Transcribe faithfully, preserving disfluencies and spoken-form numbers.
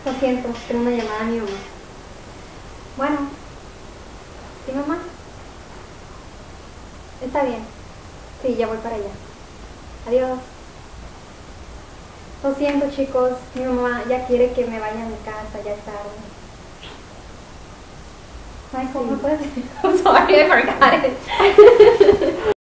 Lo siento, tengo una llamada a mi mamá. Bueno, ¿sí, mamá? Está bien. Sí, ya voy para allá. Adiós. Lo siento, chicos, mi mamá ya quiere que me vaya a mi casa, ya es tarde. Michael, ¿me puedes decir? I'm sorry, I forgot it.